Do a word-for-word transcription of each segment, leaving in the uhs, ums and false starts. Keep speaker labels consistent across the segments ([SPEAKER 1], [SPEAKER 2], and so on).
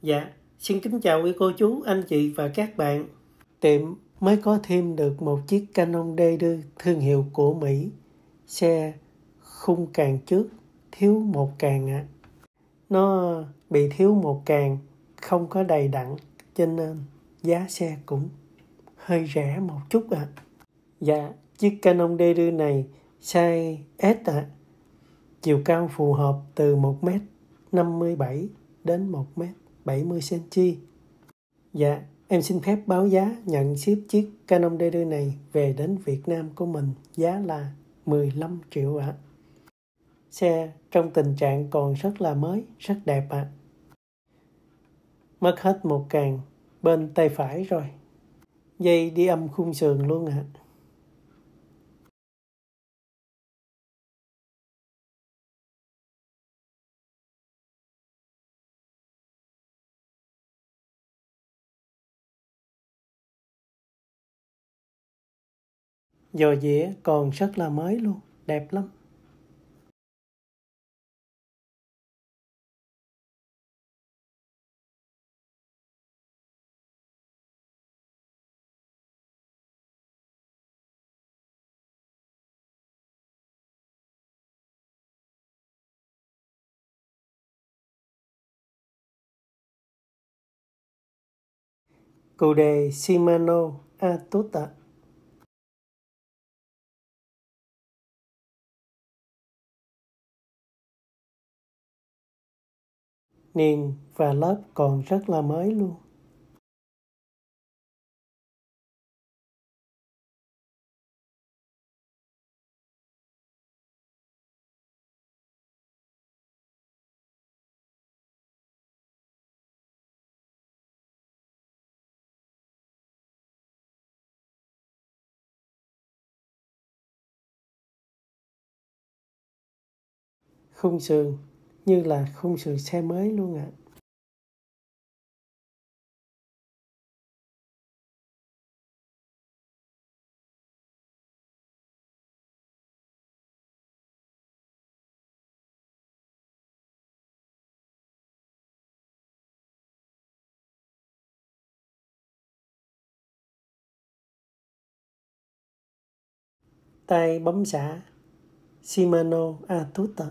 [SPEAKER 1] Dạ, xin kính chào quý cô chú, anh chị và các bạn. Tiệm mới có thêm được một chiếc Canon đê đê thương hiệu của Mỹ. Xe khung càng trước thiếu một càng ạ. À. Nó bị thiếu một càng, không có đầy đặn, cho nên giá xe cũng hơi rẻ một chút ạ. À. Dạ, chiếc Canon đê đê này size S ạ. À. Chiều cao phù hợp từ một mét năm mươi bảy đến một mét bảy mươi xăng-ti-mét. Dạ, em xin phép báo giá nhận ship chiếc Canon đê đê này về đến Việt Nam của mình, giá là mười lăm triệu ạ. À. Xe trong tình trạng còn rất là mới, rất đẹp ạ. À. Mất hết một càng bên tay phải rồi. Dây đi âm khung sườn luôn ạ. À. Giò dĩa còn rất là mới luôn, đẹp lắm. Cụ đề Shimano Atus ạ. Niền và lớp còn rất là mới luôn. Khung sườn như là khung sườn xe mới luôn ạ. À. Tay bấm xả Shimano Atus ạ.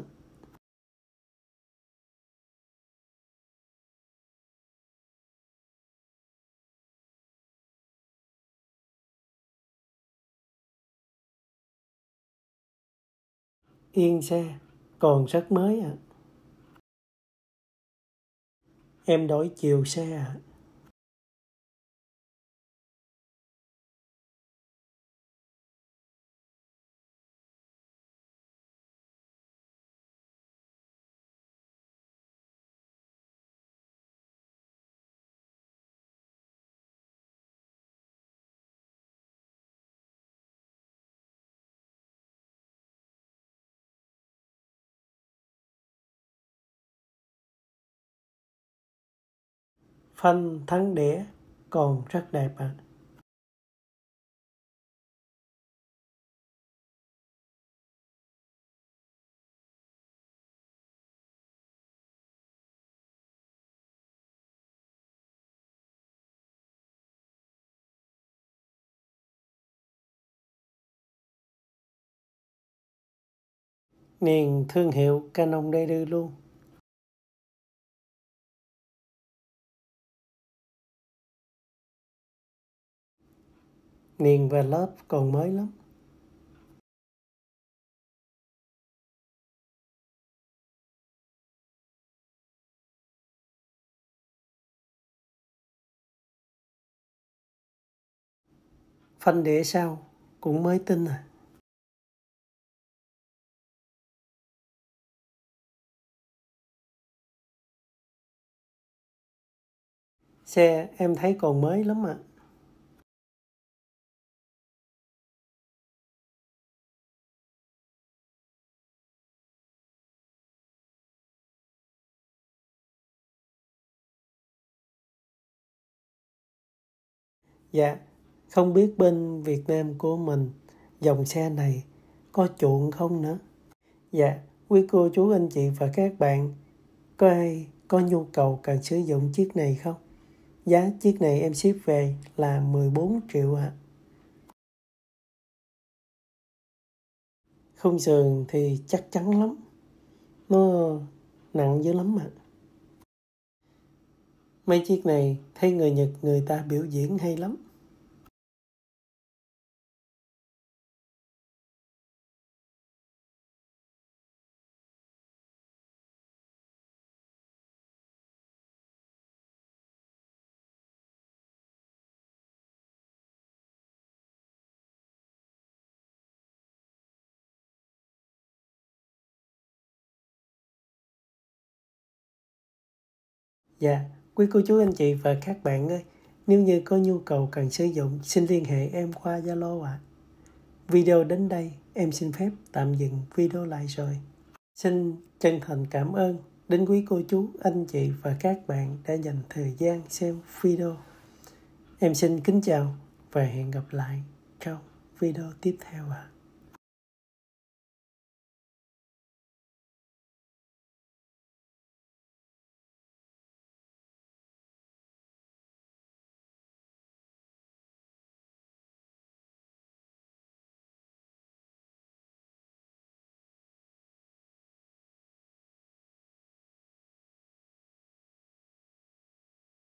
[SPEAKER 1] Yên xe còn rất mới ạ. À. Em đổi chiều xe ạ. À. Phanh thắng đĩa còn rất đẹp ạ. À. Niền thương hiệu Canon đê đê luôn. Niền và lớp còn mới lắm. Phanh đĩa sau cũng mới tinh à. Xe em thấy còn mới lắm ạ. À. Dạ, không biết bên Việt Nam của mình dòng xe này có chuộng không nữa. Dạ, quý cô chú anh chị và các bạn có ai có nhu cầu cần sử dụng chiếc này không? Giá chiếc này em ship về là mười bốn triệu ạ. À. Khung sườn thì chắc chắn lắm. Nó nặng dữ lắm ạ. À. Mấy chiếc này thấy người Nhật người ta biểu diễn hay lắm. Dạ, quý cô chú anh chị và các bạn ơi, nếu như có nhu cầu cần sử dụng, xin liên hệ em qua Zalo ạ. À. Video đến đây, em xin phép tạm dừng video lại rồi. Xin chân thành cảm ơn đến quý cô chú, anh chị và các bạn đã dành thời gian xem video. Em xin kính chào và hẹn gặp lại trong video tiếp theo ạ. À.